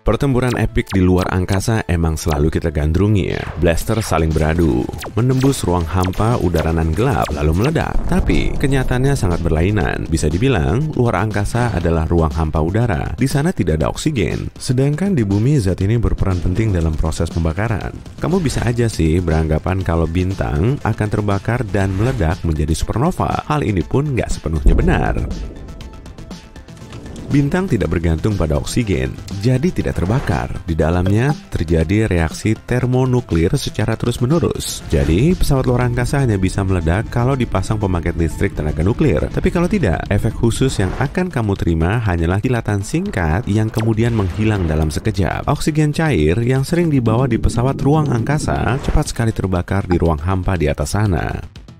Pertempuran epik di luar angkasa emang selalu kita gandrungi ya. Blaster saling beradu, menembus ruang hampa udara nan gelap lalu meledak. Tapi kenyataannya sangat berlainan. Bisa dibilang luar angkasa adalah ruang hampa udara. Di sana tidak ada oksigen. Sedangkan di bumi zat ini berperan penting dalam proses pembakaran. Kamu bisa aja sih beranggapan kalau bintang akan terbakar dan meledak menjadi supernova. Hal ini pun nggak sepenuhnya benar. Bintang tidak bergantung pada oksigen, jadi tidak terbakar. Di dalamnya terjadi reaksi termonuklir secara terus-menerus. Jadi, pesawat luar angkasa hanya bisa meledak kalau dipasang pembangkit listrik tenaga nuklir. Tapi kalau tidak, efek khusus yang akan kamu terima hanyalah kilatan singkat yang kemudian menghilang dalam sekejap. Oksigen cair yang sering dibawa di pesawat ruang angkasa cepat sekali terbakar di ruang hampa di atas sana.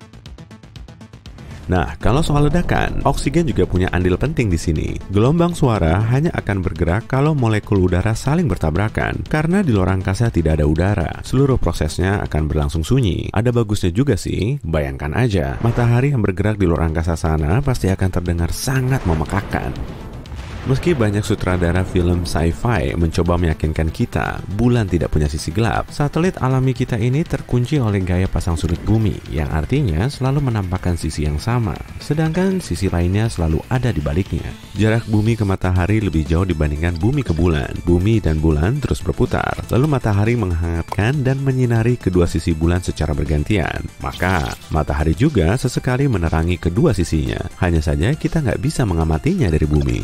Nah, kalau soal ledakan, oksigen juga punya andil penting di sini. Gelombang suara hanya akan bergerak kalau molekul udara saling bertabrakan. Karena di luar angkasa tidak ada udara, seluruh prosesnya akan berlangsung sunyi. Ada bagusnya juga sih, bayangkan aja, matahari yang bergerak di luar angkasa sana pasti akan terdengar sangat memekakkan. Meski banyak sutradara film sci-fi mencoba meyakinkan kita bulan tidak punya sisi gelap, satelit alami kita ini terkunci oleh gaya pasang surut bumi, yang artinya selalu menampakkan sisi yang sama, sedangkan sisi lainnya selalu ada di baliknya. Jarak bumi ke matahari lebih jauh dibandingkan bumi ke bulan. Bumi dan bulan terus berputar, lalu matahari menghangatkan dan menyinari kedua sisi bulan secara bergantian. Maka, matahari juga sesekali menerangi kedua sisinya. Hanya saja kita nggak bisa mengamatinya dari bumi.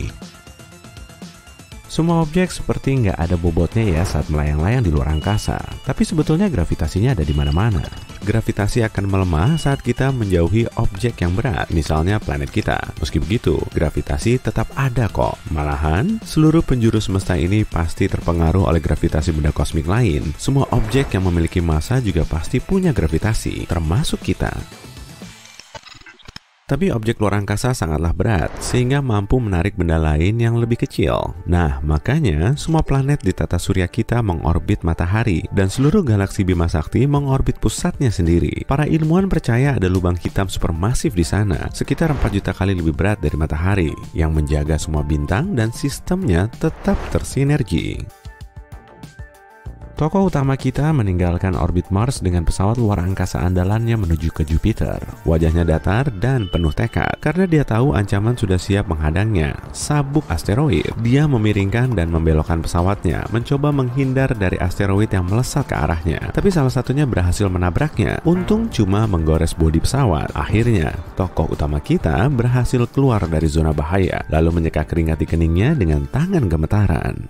Semua objek seperti nggak ada bobotnya ya saat melayang-layang di luar angkasa. Tapi sebetulnya gravitasinya ada di mana-mana. Gravitasi akan melemah saat kita menjauhi objek yang berat, misalnya planet kita. Meski begitu, gravitasi tetap ada kok. Malahan, seluruh penjuru semesta ini pasti terpengaruh oleh gravitasi benda kosmik lain. Semua objek yang memiliki massa juga pasti punya gravitasi, termasuk kita. Tapi objek luar angkasa sangatlah berat, sehingga mampu menarik benda lain yang lebih kecil. Nah, makanya semua planet di tata surya kita mengorbit matahari, dan seluruh galaksi Bima Sakti mengorbit pusatnya sendiri. Para ilmuwan percaya ada lubang hitam supermasif di sana, sekitar 4 juta kali lebih berat dari matahari, yang menjaga semua bintang dan sistemnya tetap tersinergi. Tokoh utama kita meninggalkan orbit Mars dengan pesawat luar angkasa andalannya menuju ke Jupiter. Wajahnya datar dan penuh tekad, karena dia tahu ancaman sudah siap menghadangnya, sabuk asteroid. Dia memiringkan dan membelokkan pesawatnya, mencoba menghindar dari asteroid yang melesat ke arahnya. Tapi salah satunya berhasil menabraknya. Untung cuma menggores bodi pesawat. Akhirnya, tokoh utama kita berhasil keluar dari zona bahaya, lalu menyeka keringat di keningnya dengan tangan gemetaran.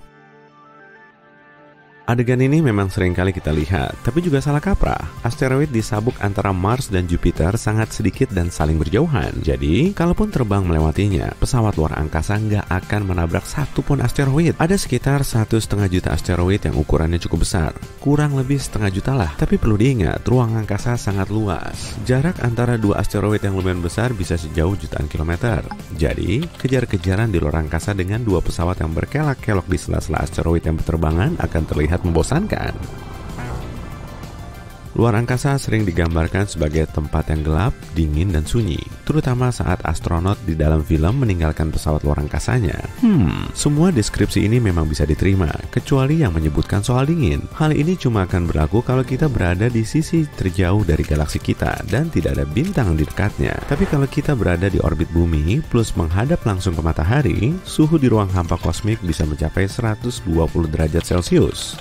Adegan ini memang sering kali kita lihat, tapi juga salah kaprah. Asteroid di sabuk antara Mars dan Jupiter sangat sedikit dan saling berjauhan. Jadi, kalaupun terbang melewatinya, pesawat luar angkasa nggak akan menabrak satupun asteroid. Ada sekitar 1,5 juta asteroid yang ukurannya cukup besar. Kurang lebih 1,5 juta lah. Tapi perlu diingat, ruang angkasa sangat luas. Jarak antara dua asteroid yang lumayan besar bisa sejauh jutaan kilometer. Jadi, kejar-kejaran di luar angkasa dengan dua pesawat yang berkelak-kelok di sela-sela asteroid yang berterbangan akan terlihat membosankan. Luar angkasa sering digambarkan sebagai tempat yang gelap, dingin, dan sunyi, terutama saat astronot di dalam film meninggalkan pesawat luar angkasanya. Semua deskripsi ini memang bisa diterima, kecuali yang menyebutkan soal dingin. Hal ini cuma akan berlaku kalau kita berada di sisi terjauh dari galaksi kita dan tidak ada bintang di dekatnya. Tapi kalau kita berada di orbit bumi plus menghadap langsung ke matahari, suhu di ruang hampa kosmik bisa mencapai 120 derajat Celcius.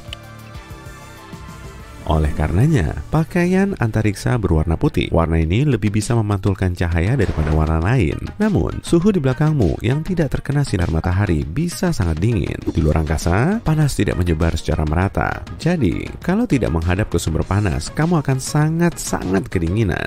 Oleh karenanya, pakaian antariksa berwarna putih. Warna ini lebih bisa memantulkan cahaya daripada warna lain. Namun, suhu di belakangmu yang tidak terkena sinar matahari bisa sangat dingin. Di luar angkasa, panas tidak menyebar secara merata. Jadi, kalau tidak menghadap ke sumber panas, kamu akan sangat-sangat kedinginan.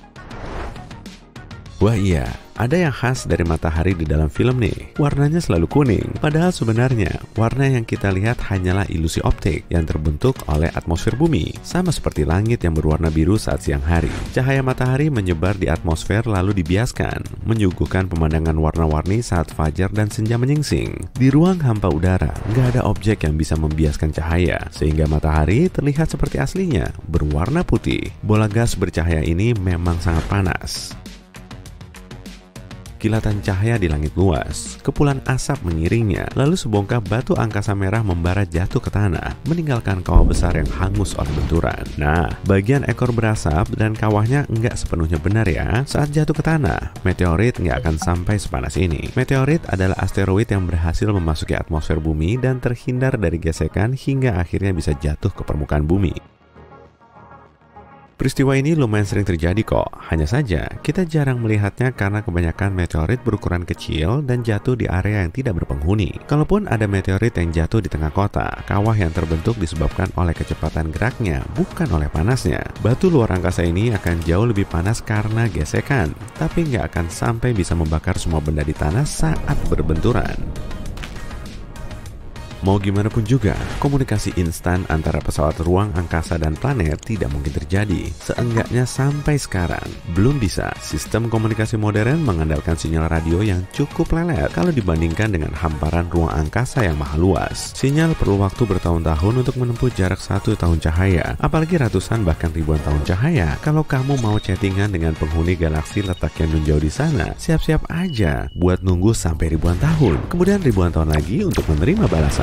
Wah iya, ada yang khas dari matahari di dalam film nih. Warnanya selalu kuning. Padahal sebenarnya, warna yang kita lihat hanyalah ilusi optik yang terbentuk oleh atmosfer bumi. Sama seperti langit yang berwarna biru saat siang hari. Cahaya matahari menyebar di atmosfer lalu dibiaskan, menyuguhkan pemandangan warna-warni saat fajar dan senja menyingsing. Di ruang hampa udara, nggak ada objek yang bisa membiaskan cahaya, sehingga matahari terlihat seperti aslinya, berwarna putih. Bola gas bercahaya ini memang sangat panas. kilatan cahaya di langit luas, kepulan asap mengiringnya, lalu sebongkah batu angkasa merah membara jatuh ke tanah, meninggalkan kawah besar yang hangus oleh benturan. Nah, bagian ekor berasap dan kawahnya nggak sepenuhnya benar ya. Saat jatuh ke tanah, meteorit nggak akan sampai sepanas ini. Meteorit adalah asteroid yang berhasil memasuki atmosfer bumi dan terhindar dari gesekan hingga akhirnya bisa jatuh ke permukaan bumi. Peristiwa ini lumayan sering terjadi kok, hanya saja kita jarang melihatnya karena kebanyakan meteorit berukuran kecil dan jatuh di area yang tidak berpenghuni. Kalaupun ada meteorit yang jatuh di tengah kota, kawah yang terbentuk disebabkan oleh kecepatan geraknya, bukan oleh panasnya. Batu luar angkasa ini akan jauh lebih panas karena gesekan, tapi nggak akan sampai bisa membakar semua benda di tanah saat berbenturan. Mau gimana pun juga, komunikasi instan antara pesawat ruang angkasa dan planet tidak mungkin terjadi. Seenggaknya sampai sekarang, belum bisa. Sistem komunikasi modern mengandalkan sinyal radio yang cukup lelet kalau dibandingkan dengan hamparan ruang angkasa yang maha luas. Sinyal perlu waktu bertahun-tahun untuk menempuh jarak 1 tahun cahaya, apalagi ratusan bahkan ribuan tahun cahaya. Kalau kamu mau chattingan dengan penghuni galaksi letaknya menjauh di sana, siap-siap aja buat nunggu sampai ribuan tahun, kemudian ribuan tahun lagi untuk menerima balasan.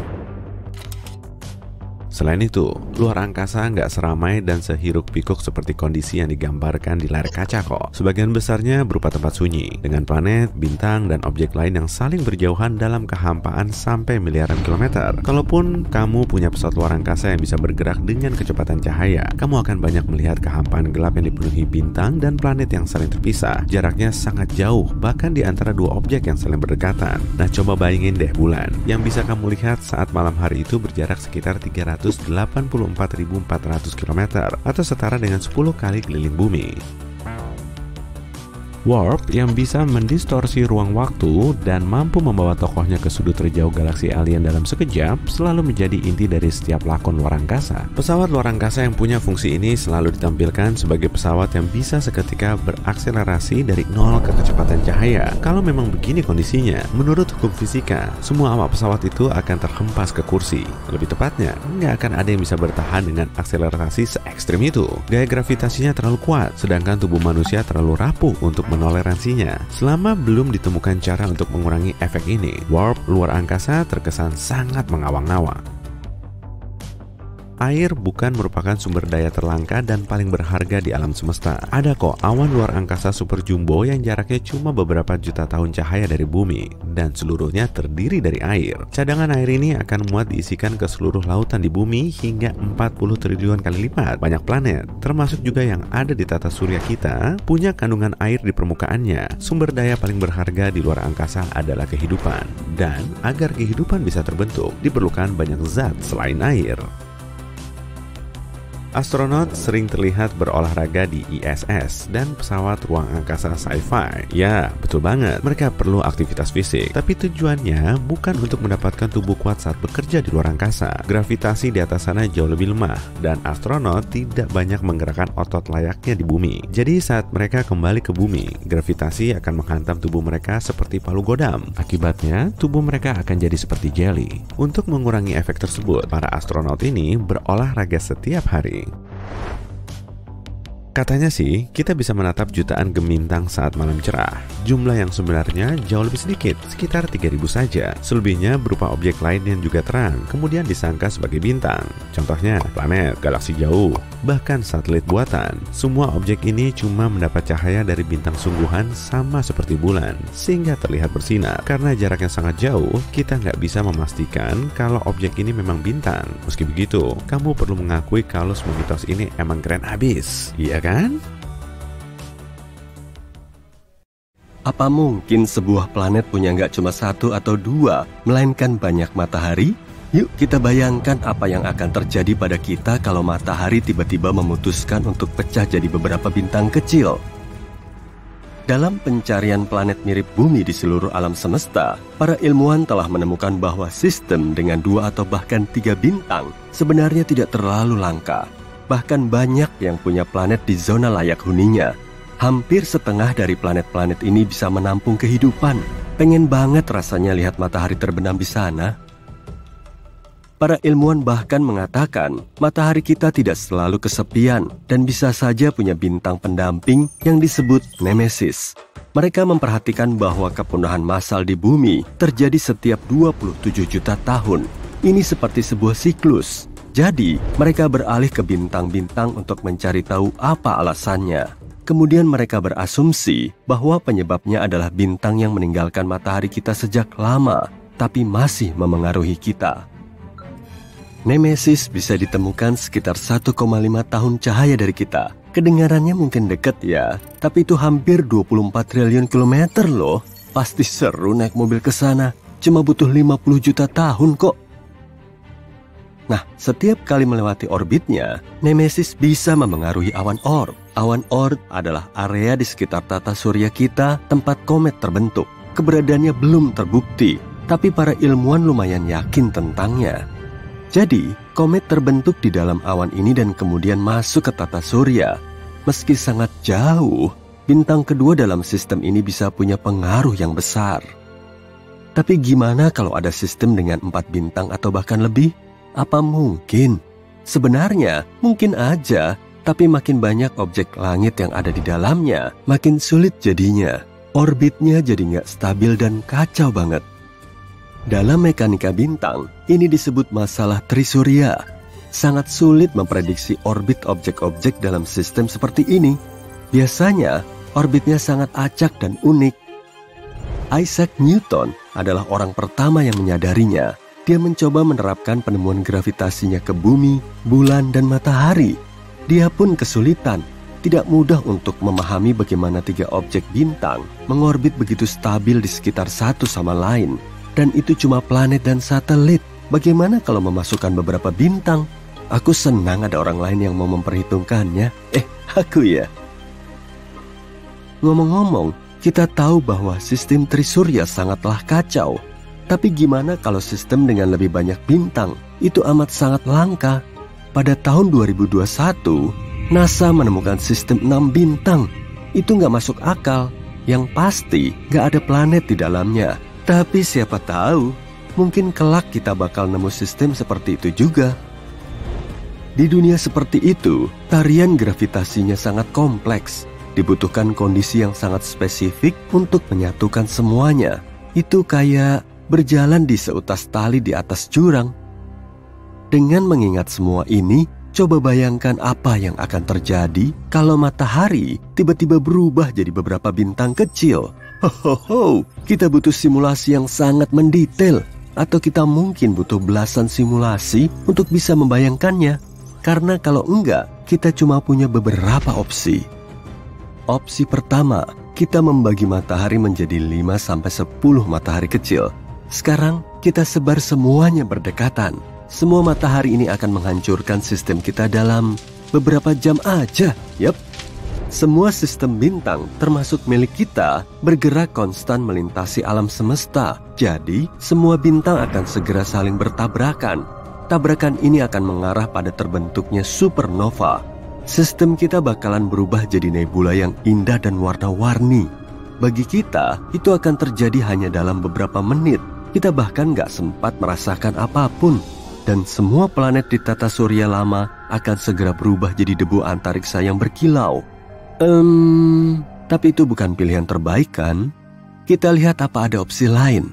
Selain itu, luar angkasa nggak seramai dan sehiruk-pikuk seperti kondisi yang digambarkan di layar kaca kok. Sebagian besarnya berupa tempat sunyi, dengan planet, bintang, dan objek lain yang saling berjauhan dalam kehampaan sampai miliaran kilometer. Kalaupun kamu punya pesawat luar angkasa yang bisa bergerak dengan kecepatan cahaya, kamu akan banyak melihat kehampaan gelap yang dipenuhi bintang dan planet yang saling terpisah. Jaraknya sangat jauh, bahkan di antara dua objek yang saling berdekatan. Nah, coba bayangin deh bulan, yang bisa kamu lihat saat malam hari itu berjarak sekitar 384.400 km atau setara dengan 10 kali keliling bumi. Warp yang bisa mendistorsi ruang waktu dan mampu membawa tokohnya ke sudut terjauh galaksi alien dalam sekejap selalu menjadi inti dari setiap lakon luar angkasa. Pesawat luar angkasa yang punya fungsi ini selalu ditampilkan sebagai pesawat yang bisa seketika berakselerasi dari nol ke kecepatan cahaya. Kalau memang begini kondisinya, menurut hukum fisika, semua awak pesawat itu akan terhempas ke kursi. Lebih tepatnya, nggak akan ada yang bisa bertahan dengan akselerasi se-ekstrim itu. Gaya gravitasinya terlalu kuat, sedangkan tubuh manusia terlalu rapuh untuk menoleransinya. Selama belum ditemukan cara untuk mengurangi efek ini, warp luar angkasa terkesan sangat mengawang-awang. Air bukan merupakan sumber daya terlangka dan paling berharga di alam semesta. Ada kok awan luar angkasa super jumbo yang jaraknya cuma beberapa juta tahun cahaya dari bumi, dan seluruhnya terdiri dari air. Cadangan air ini akan muat diisikan ke seluruh lautan di bumi hingga 40 triliun kali lipat. Banyak planet, termasuk juga yang ada di tata surya kita, punya kandungan air di permukaannya. Sumber daya paling berharga di luar angkasa adalah kehidupan. Dan agar kehidupan bisa terbentuk, diperlukan banyak zat selain air. Astronot sering terlihat berolahraga di ISS dan pesawat ruang angkasa sci-fi. Ya, betul banget. Mereka perlu aktivitas fisik, tapi tujuannya bukan untuk mendapatkan tubuh kuat saat bekerja di luar angkasa. Gravitasi di atas sana jauh lebih lemah, dan astronot tidak banyak menggerakkan otot layaknya di bumi. Jadi saat mereka kembali ke bumi, gravitasi akan menghantam tubuh mereka seperti palu godam. Akibatnya, tubuh mereka akan jadi seperti jelly. Untuk mengurangi efek tersebut, para astronot ini berolahraga setiap hari. Katanya sih, kita bisa menatap jutaan gemintang saat malam cerah. Jumlah yang sebenarnya jauh lebih sedikit, sekitar 3.000 saja. Selebihnya berupa objek lain yang juga terang, kemudian disangka sebagai bintang. Contohnya, planet, galaksi jauh, bahkan satelit buatan. Semua objek ini cuma mendapat cahaya dari bintang sungguhan sama seperti bulan, sehingga terlihat bersinar. Karena jaraknya sangat jauh, kita nggak bisa memastikan kalau objek ini memang bintang. Meski begitu, kamu perlu mengakui kalau semua mitos ini emang keren abis. Iya kan? Apa mungkin sebuah planet punya nggak cuma satu atau dua, melainkan banyak matahari? Yuk kita bayangkan apa yang akan terjadi pada kita kalau matahari tiba-tiba memutuskan untuk pecah jadi beberapa bintang kecil. Dalam pencarian planet mirip bumi di seluruh alam semesta, para ilmuwan telah menemukan bahwa sistem dengan 2 atau bahkan 3 bintang sebenarnya tidak terlalu langka. Bahkan banyak yang punya planet di zona layak huninya. Hampir setengah dari planet-planet ini bisa menampung kehidupan. Pengen banget rasanya lihat matahari terbenam di sana. Para ilmuwan bahkan mengatakan matahari kita tidak selalu kesepian dan bisa saja punya bintang pendamping yang disebut nemesis. Mereka memperhatikan bahwa kepunahan massal di bumi terjadi setiap 27 juta tahun. Ini seperti sebuah siklus. Jadi, mereka beralih ke bintang-bintang untuk mencari tahu apa alasannya. Kemudian mereka berasumsi bahwa penyebabnya adalah bintang yang meninggalkan matahari kita sejak lama, tapi masih memengaruhi kita. Nemesis bisa ditemukan sekitar 1,5 tahun cahaya dari kita. Kedengarannya mungkin dekat ya, tapi itu hampir 24 triliun kilometer loh. Pasti seru naik mobil ke sana. Cuma butuh 50 juta tahun kok. Nah, setiap kali melewati orbitnya, Nemesis bisa memengaruhi awan Oort. Awan Oort adalah area di sekitar tata surya kita tempat komet terbentuk. Keberadaannya belum terbukti, tapi para ilmuwan lumayan yakin tentangnya. Jadi, komet terbentuk di dalam awan ini dan kemudian masuk ke tata surya. Meski sangat jauh, bintang kedua dalam sistem ini bisa punya pengaruh yang besar. Tapi gimana kalau ada sistem dengan 4 bintang atau bahkan lebih? Apa mungkin? Sebenarnya, mungkin aja, tapi makin banyak objek langit yang ada di dalamnya, makin sulit jadinya. Orbitnya jadi nggak stabil dan kacau banget. Dalam mekanika bintang, ini disebut masalah trisurya. Sangat sulit memprediksi orbit objek-objek dalam sistem seperti ini. Biasanya, orbitnya sangat acak dan unik. Isaac Newton adalah orang pertama yang menyadarinya. Dia mencoba menerapkan penemuan gravitasinya ke bumi, bulan, dan matahari. Dia pun kesulitan. Tidak mudah untuk memahami bagaimana 3 objek bintang mengorbit begitu stabil di sekitar satu sama lain. Dan itu cuma planet dan satelit. Bagaimana kalau memasukkan beberapa bintang? Aku senang ada orang lain yang mau memperhitungkannya. Aku ya. Ngomong-ngomong, kita tahu bahwa sistem trisurya sangatlah kacau. Tapi gimana kalau sistem dengan lebih banyak bintang? Itu amat sangat langka. Pada tahun 2021, NASA menemukan sistem 6 bintang. Itu nggak masuk akal. Yang pasti nggak ada planet di dalamnya. Tapi siapa tahu, mungkin kelak kita bakal nemu sistem seperti itu juga. Di dunia seperti itu, tarian gravitasinya sangat kompleks. Dibutuhkan kondisi yang sangat spesifik untuk menyatukan semuanya. Itu kayak berjalan di seutas tali di atas jurang. Dengan mengingat semua ini, coba bayangkan apa yang akan terjadi kalau matahari tiba-tiba berubah jadi beberapa bintang kecil. Kita butuh simulasi yang sangat mendetail, atau kita mungkin butuh belasan simulasi untuk bisa membayangkannya. Karena kalau enggak, kita cuma punya beberapa opsi. Opsi pertama, kita membagi matahari menjadi 5-10 matahari kecil. Sekarang, kita sebar semuanya berdekatan. Semua matahari ini akan menghancurkan sistem kita dalam beberapa jam aja. Yap. Semua sistem bintang, termasuk milik kita, bergerak konstan melintasi alam semesta. Jadi, semua bintang akan segera saling bertabrakan. Tabrakan ini akan mengarah pada terbentuknya supernova. Sistem kita bakalan berubah jadi nebula yang indah dan warna-warni. Bagi kita, itu akan terjadi hanya dalam beberapa menit. Kita bahkan nggak sempat merasakan apapun. Dan semua planet di tata surya lama akan segera berubah jadi debu antariksa yang berkilau. Tapi itu bukan pilihan terbaik kan? Kita lihat apa ada opsi lain.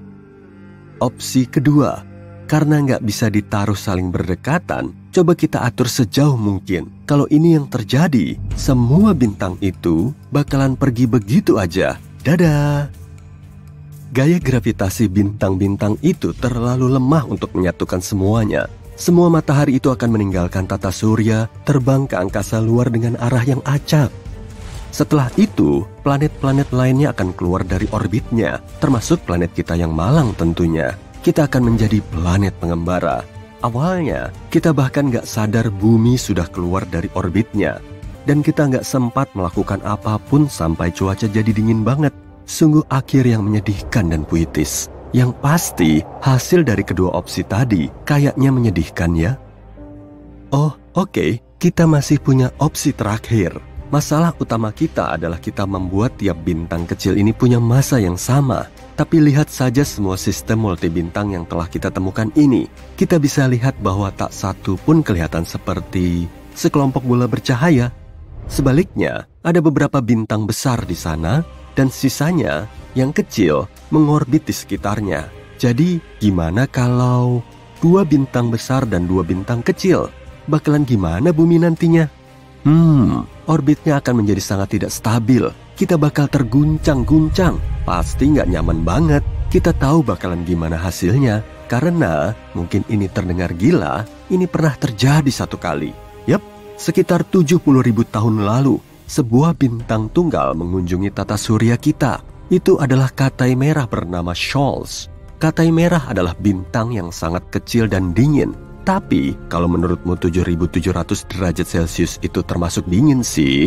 Opsi kedua, karena nggak bisa ditaruh saling berdekatan, coba kita atur sejauh mungkin. Kalau ini yang terjadi, semua bintang itu bakalan pergi begitu aja. Dadah! Gaya gravitasi bintang-bintang itu terlalu lemah untuk menyatukan semuanya. Semua matahari itu akan meninggalkan tata surya, terbang ke angkasa luar dengan arah yang acak. Setelah itu, planet-planet lainnya akan keluar dari orbitnya, termasuk planet kita yang malang tentunya. Kita akan menjadi planet pengembara. Awalnya, kita bahkan nggak sadar bumi sudah keluar dari orbitnya. Dan kita nggak sempat melakukan apapun sampai cuaca jadi dingin banget. Sungguh akhir yang menyedihkan dan puitis. Yang pasti, hasil dari kedua opsi tadi kayaknya menyedihkan ya. Oh, oke, kita masih punya opsi terakhir. Masalah utama kita adalah kita membuat tiap bintang kecil ini punya massa yang sama. Tapi lihat saja semua sistem multibintang yang telah kita temukan ini. Kita bisa lihat bahwa tak satu pun kelihatan seperti sekelompok bola bercahaya. Sebaliknya, ada beberapa bintang besar di sana dan sisanya yang kecil mengorbit di sekitarnya. Jadi, gimana kalau 2 bintang besar dan 2 bintang kecil? Bakalan gimana bumi nantinya? Orbitnya akan menjadi sangat tidak stabil. Kita bakal terguncang-guncang. Pasti nggak nyaman banget. Kita tahu bakalan gimana hasilnya. Karena mungkin ini terdengar gila, ini pernah terjadi satu kali. Yap, sekitar 70.000 tahun lalu, sebuah bintang tunggal mengunjungi tata surya kita. Itu adalah Katai Merah bernama Scholz. Katai Merah adalah bintang yang sangat kecil dan dingin. Tapi, kalau menurutmu 7.700 derajat Celcius itu termasuk dingin sih.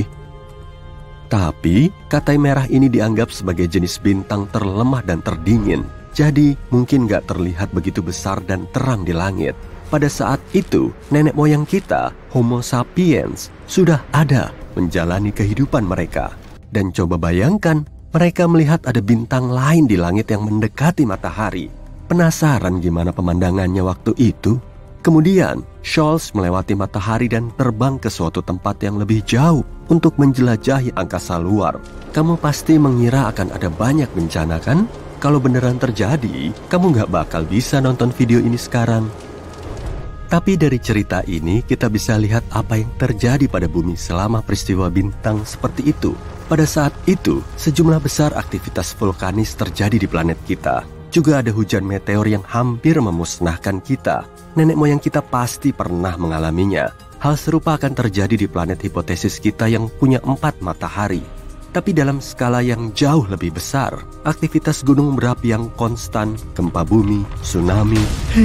Tapi, Katai Merah ini dianggap sebagai jenis bintang terlemah dan terdingin. Jadi, mungkin gak terlihat begitu besar dan terang di langit. Pada saat itu, nenek moyang kita, Homo sapiens, sudah ada menjalani kehidupan mereka. Dan coba bayangkan, mereka melihat ada bintang lain di langit yang mendekati matahari. Penasaran gimana pemandangannya waktu itu? Kemudian, Scholz melewati matahari dan terbang ke suatu tempat yang lebih jauh untuk menjelajahi angkasa luar. Kamu pasti mengira akan ada banyak bencana kan? Kalau beneran terjadi, kamu nggak bakal bisa nonton video ini sekarang. Tapi dari cerita ini, kita bisa lihat apa yang terjadi pada bumi selama peristiwa bintang seperti itu. Pada saat itu, sejumlah besar aktivitas vulkanis terjadi di planet kita. Juga ada hujan meteor yang hampir memusnahkan kita. Nenek moyang kita pasti pernah mengalaminya. Hal serupa akan terjadi di planet hipotesis kita yang punya 4 matahari. Tapi dalam skala yang jauh lebih besar, aktivitas gunung berapi yang konstan, gempa bumi, tsunami.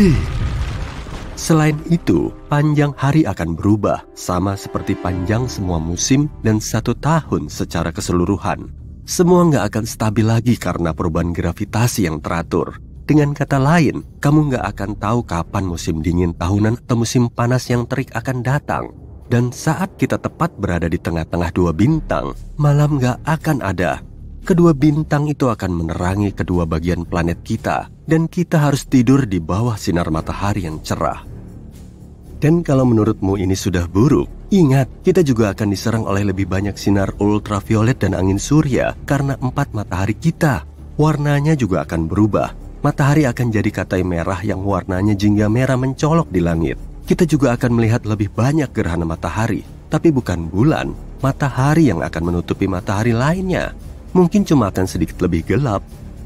Selain itu, panjang hari akan berubah, sama seperti panjang semua musim dan 1 tahun secara keseluruhan. Semua nggak akan stabil lagi karena perubahan gravitasi yang teratur. Dengan kata lain, kamu nggak akan tahu kapan musim dingin tahunan atau musim panas yang terik akan datang. Dan saat kita tepat berada di tengah-tengah 2 bintang, malam nggak akan ada. Kedua bintang itu akan menerangi kedua bagian planet kita, dan kita harus tidur di bawah sinar matahari yang cerah. Dan kalau menurutmu ini sudah buruk, ingat, kita juga akan diserang oleh lebih banyak sinar ultraviolet dan angin surya karena 4 matahari kita. Warnanya juga akan berubah. Matahari akan jadi Katai Merah yang warnanya jingga merah mencolok di langit. Kita juga akan melihat lebih banyak gerhana matahari, tapi bukan bulan, matahari yang akan menutupi matahari lainnya. Mungkin cuma akan sedikit lebih gelap.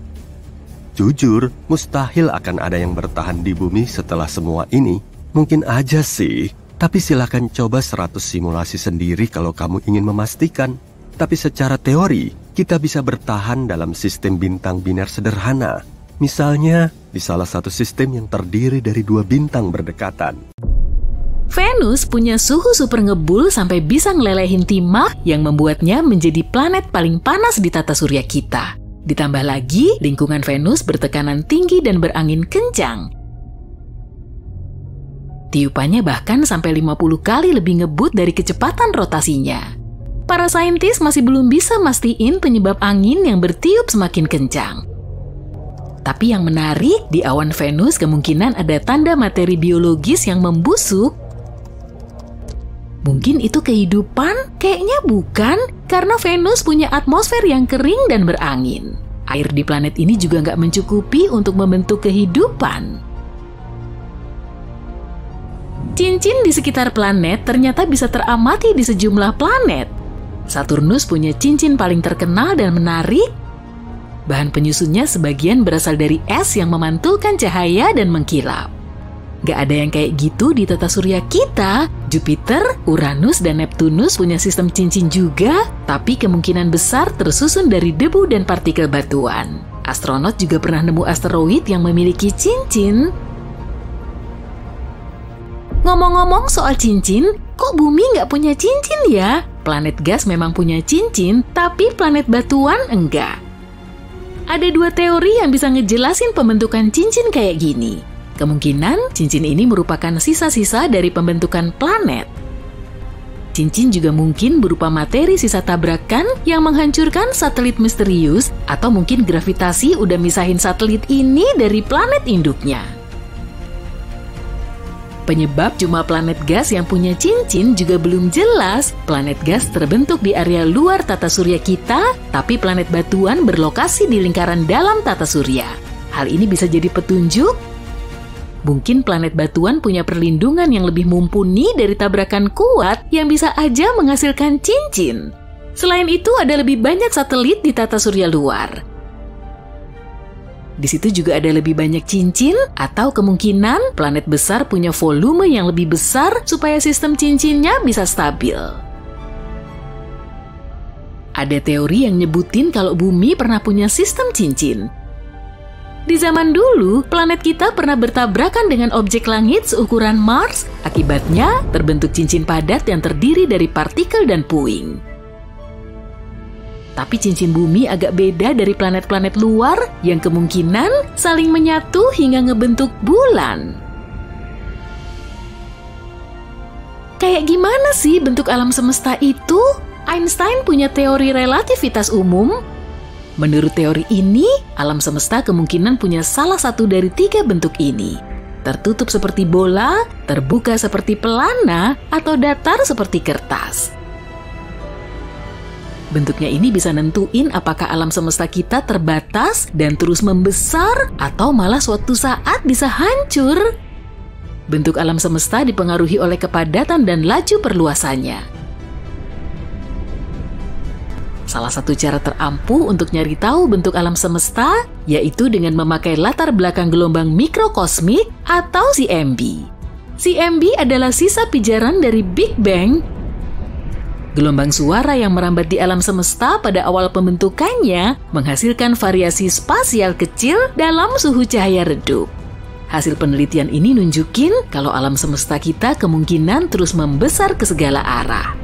Jujur, mustahil akan ada yang bertahan di bumi setelah semua ini. Mungkin aja sih, tapi silakan coba 100 simulasi sendiri kalau kamu ingin memastikan. Tapi secara teori, kita bisa bertahan dalam sistem bintang biner sederhana. Misalnya, di salah satu sistem yang terdiri dari 2 bintang berdekatan. Venus punya suhu super ngebul sampai bisa ngelelehin timah yang membuatnya menjadi planet paling panas di tata surya kita. Ditambah lagi, lingkungan Venus bertekanan tinggi dan berangin kencang. Tiupannya bahkan sampai 50 kali lebih ngebut dari kecepatan rotasinya. Para saintis masih belum bisa mastiin penyebab angin yang bertiup semakin kencang. Tapi yang menarik, di awan Venus kemungkinan ada tanda materi biologis yang membusuk. Mungkin itu kehidupan? Kayaknya bukan, karena Venus punya atmosfer yang kering dan berangin. Air di planet ini juga nggak mencukupi untuk membentuk kehidupan. Cincin di sekitar planet ternyata bisa teramati di sejumlah planet. Saturnus punya cincin paling terkenal dan menarik. Bahan penyusunnya sebagian berasal dari es yang memantulkan cahaya dan mengkilap. Gak ada yang kayak gitu di tata surya kita. Jupiter, Uranus, dan Neptunus punya sistem cincin juga, tapi kemungkinan besar tersusun dari debu dan partikel batuan. Astronot juga pernah nemu asteroid yang memiliki cincin. Ngomong-ngomong soal cincin, kok bumi nggak punya cincin ya? Planet gas memang punya cincin, tapi planet batuan enggak. Ada 2 teori yang bisa ngejelasin pembentukan cincin kayak gini. Kemungkinan cincin ini merupakan sisa-sisa dari pembentukan planet. Cincin juga mungkin berupa materi sisa tabrakan yang menghancurkan satelit misterius, atau mungkin gravitasi udah misahin satelit ini dari planet induknya. Penyebab jumlah planet gas yang punya cincin juga belum jelas. Planet gas terbentuk di area luar tata surya kita, tapi planet batuan berlokasi di lingkaran dalam tata surya. Hal ini bisa jadi petunjuk. Mungkin planet batuan punya perlindungan yang lebih mumpuni dari tabrakan kuat yang bisa aja menghasilkan cincin. Selain itu, ada lebih banyak satelit di tata surya luar. Di situ juga ada lebih banyak cincin, atau kemungkinan planet besar punya volume yang lebih besar supaya sistem cincinnya bisa stabil. Ada teori yang nyebutin kalau bumi pernah punya sistem cincin. Di zaman dulu, planet kita pernah bertabrakan dengan objek langit seukuran Mars. Akibatnya, terbentuk cincin padat yang terdiri dari partikel dan puing. Tapi cincin bumi agak beda dari planet-planet luar yang kemungkinan saling menyatu hingga ngebentuk bulan. Kayak gimana sih bentuk alam semesta itu? Einstein punya teori relativitas umum. Menurut teori ini, alam semesta kemungkinan punya salah satu dari 3 bentuk ini. Tertutup seperti bola, terbuka seperti pelana, atau datar seperti kertas. Bentuknya ini bisa nentuin apakah alam semesta kita terbatas dan terus membesar, atau malah suatu saat bisa hancur. Bentuk alam semesta dipengaruhi oleh kepadatan dan laju perluasannya. Salah satu cara terampuh untuk nyari tahu bentuk alam semesta yaitu dengan memakai latar belakang gelombang mikrokosmik atau CMB. CMB adalah sisa pijaran dari Big Bang. Gelombang suara yang merambat di alam semesta pada awal pembentukannya menghasilkan variasi spasial kecil dalam suhu cahaya redup. Hasil penelitian ini nunjukin kalau alam semesta kita kemungkinan terus membesar ke segala arah.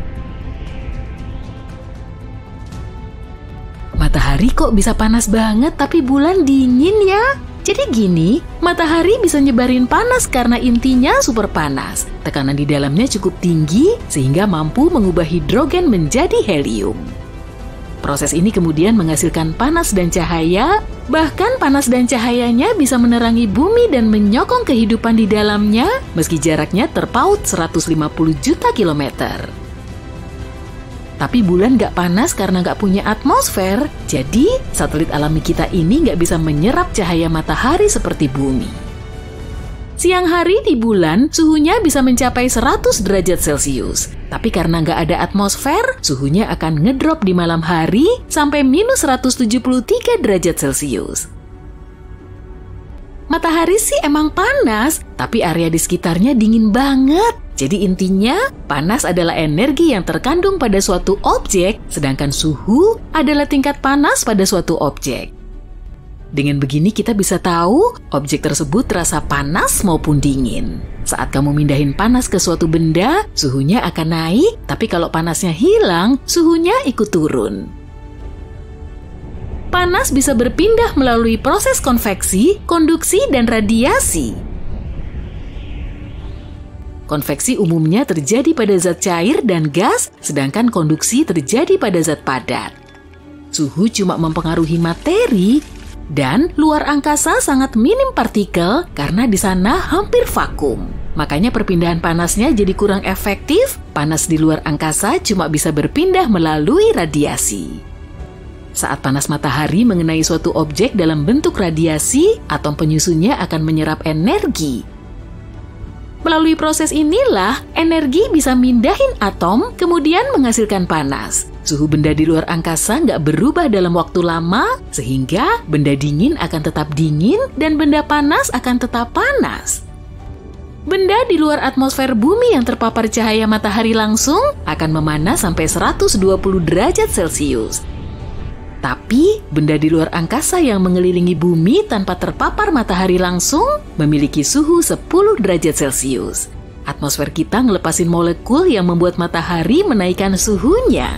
Matahari kok bisa panas banget tapi bulan dingin ya? Jadi gini, matahari bisa nyebarin panas karena intinya super panas. Tekanan di dalamnya cukup tinggi sehingga mampu mengubah hidrogen menjadi helium. Proses ini kemudian menghasilkan panas dan cahaya, bahkan panas dan cahayanya bisa menerangi bumi dan menyokong kehidupan di dalamnya meski jaraknya terpaut 150 juta kilometer. Tapi bulan nggak panas karena nggak punya atmosfer, jadi satelit alami kita ini nggak bisa menyerap cahaya matahari seperti bumi. Siang hari di bulan, suhunya bisa mencapai 100 derajat Celcius. Tapi karena nggak ada atmosfer, suhunya akan ngedrop di malam hari sampai minus 173 derajat Celcius. Matahari sih emang panas, tapi area di sekitarnya dingin banget. Jadi intinya, panas adalah energi yang terkandung pada suatu objek, sedangkan suhu adalah tingkat panas pada suatu objek. Dengan begini kita bisa tahu objek tersebut terasa panas maupun dingin. Saat kamu mindahin panas ke suatu benda, suhunya akan naik, tapi kalau panasnya hilang, suhunya ikut turun. Panas bisa berpindah melalui proses konveksi, konduksi, dan radiasi. Konveksi umumnya terjadi pada zat cair dan gas, sedangkan konduksi terjadi pada zat padat. Suhu cuma mempengaruhi materi, dan luar angkasa sangat minim partikel karena di sana hampir vakum. Makanya perpindahan panasnya jadi kurang efektif, panas di luar angkasa cuma bisa berpindah melalui radiasi. Saat panas matahari mengenai suatu objek dalam bentuk radiasi, atom penyusunnya akan menyerap energi. Melalui proses inilah, energi bisa mindahin atom, kemudian menghasilkan panas. Suhu benda di luar angkasa nggak berubah dalam waktu lama, sehingga benda dingin akan tetap dingin dan benda panas akan tetap panas. Benda di luar atmosfer bumi yang terpapar cahaya matahari langsung akan memanas sampai 120 derajat Celcius. Tapi, benda di luar angkasa yang mengelilingi bumi tanpa terpapar matahari langsung memiliki suhu 10 derajat Celcius. Atmosfer kita ngelepasin molekul yang membuat matahari menaikkan suhunya.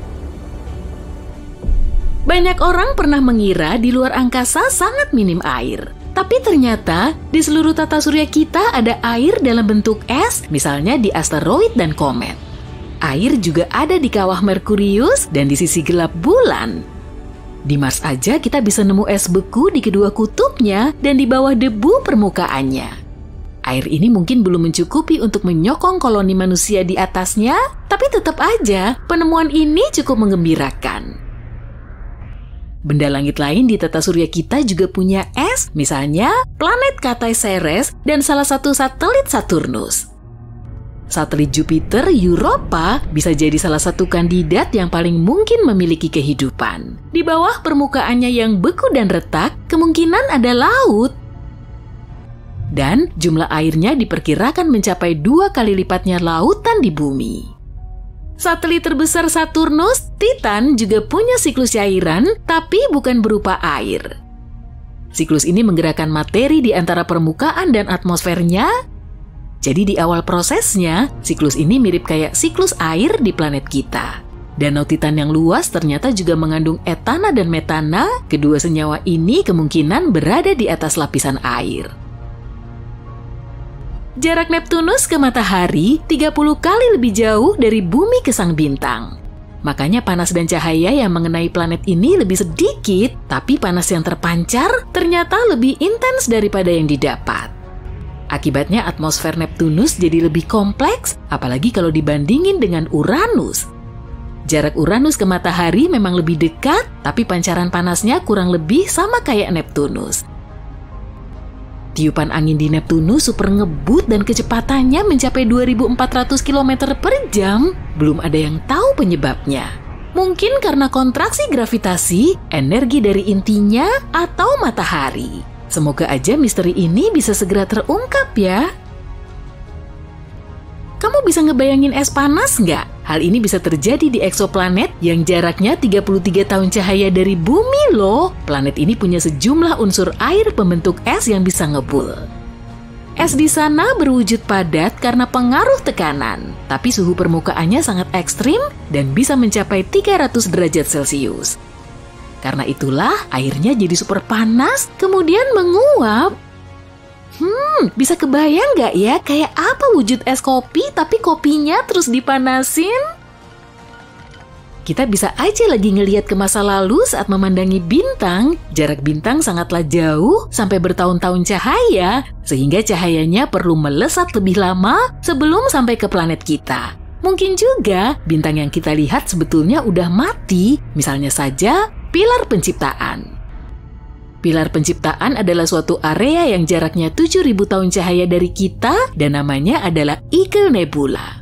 Banyak orang pernah mengira di luar angkasa sangat minim air. Tapi ternyata di seluruh tata surya kita ada air dalam bentuk es, misalnya di asteroid dan komet. Air juga ada di kawah Merkurius dan di sisi gelap bulan. Di Mars aja kita bisa nemu es beku di kedua kutubnya dan di bawah debu permukaannya. Air ini mungkin belum mencukupi untuk menyokong koloni manusia di atasnya, tapi tetap aja penemuan ini cukup menggembirakan. Benda langit lain di tata surya kita juga punya es, misalnya planet Katai Ceres dan salah satu satelit Saturnus. Satelit Jupiter, Europa, bisa jadi salah satu kandidat yang paling mungkin memiliki kehidupan. Di bawah permukaannya yang beku dan retak, kemungkinan ada laut. Dan jumlah airnya diperkirakan mencapai 2 kali lipatnya lautan di bumi. Satelit terbesar Saturnus, Titan, juga punya siklus cairan, tapi bukan berupa air. Siklus ini menggerakkan materi di antara permukaan dan atmosfernya. Jadi di awal prosesnya, siklus ini mirip kayak siklus air di planet kita. Danau Titan yang luas ternyata juga mengandung etana dan metana. Kedua senyawa ini kemungkinan berada di atas lapisan air. Jarak Neptunus ke matahari 30 kali lebih jauh dari bumi ke sang bintang. Makanya panas dan cahaya yang mengenai planet ini lebih sedikit, tapi panas yang terpancar ternyata lebih intens daripada yang didapat. Akibatnya atmosfer Neptunus jadi lebih kompleks, apalagi kalau dibandingin dengan Uranus. Jarak Uranus ke matahari memang lebih dekat, tapi pancaran panasnya kurang lebih sama kayak Neptunus. Tiupan angin di Neptunus super ngebut dan kecepatannya mencapai 2.400 km per jam. Belum ada yang tahu penyebabnya. Mungkin karena kontraksi gravitasi, energi dari intinya, atau matahari. Semoga aja misteri ini bisa segera terungkap ya. Kamu bisa ngebayangin es panas nggak? Hal ini bisa terjadi di eksoplanet yang jaraknya 33 tahun cahaya dari bumi loh. Planet ini punya sejumlah unsur air pembentuk es yang bisa ngebul. Es di sana berwujud padat karena pengaruh tekanan, tapi suhu permukaannya sangat ekstrim dan bisa mencapai 300 derajat Celcius. Karena itulah airnya jadi super panas, kemudian menguap. Bisa kebayang nggak ya kayak apa wujud es kopi tapi kopinya terus dipanasin? Kita bisa aja lagi ngelihat ke masa lalu saat memandangi bintang. Jarak bintang sangatlah jauh sampai bertahun-tahun cahaya, sehingga cahayanya perlu melesat lebih lama sebelum sampai ke planet kita. Mungkin juga bintang yang kita lihat sebetulnya udah mati, misalnya saja pilar penciptaan. Pilar penciptaan adalah suatu area yang jaraknya 7.000 tahun cahaya dari kita dan namanya adalah Eagle Nebula.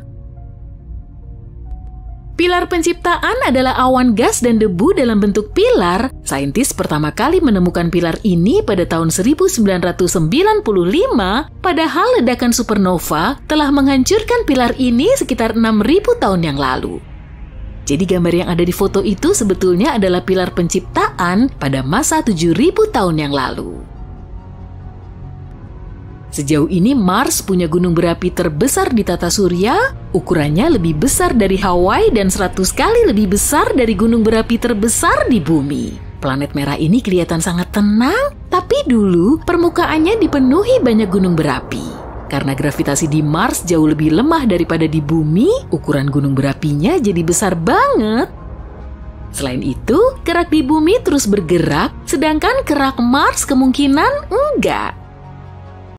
Pilar penciptaan adalah awan gas dan debu dalam bentuk pilar. Saintis pertama kali menemukan pilar ini pada tahun 1995, padahal ledakan supernova telah menghancurkan pilar ini sekitar 6.000 tahun yang lalu. Jadi gambar yang ada di foto itu sebetulnya adalah pilar penciptaan pada masa 7.000 tahun yang lalu. Sejauh ini Mars punya gunung berapi terbesar di tata surya, ukurannya lebih besar dari Hawaii dan 100 kali lebih besar dari gunung berapi terbesar di bumi. Planet merah ini kelihatan sangat tenang, tapi dulu permukaannya dipenuhi banyak gunung berapi. Karena gravitasi di Mars jauh lebih lemah daripada di bumi, ukuran gunung berapinya jadi besar banget. Selain itu, kerak di bumi terus bergerak, sedangkan kerak Mars kemungkinan enggak.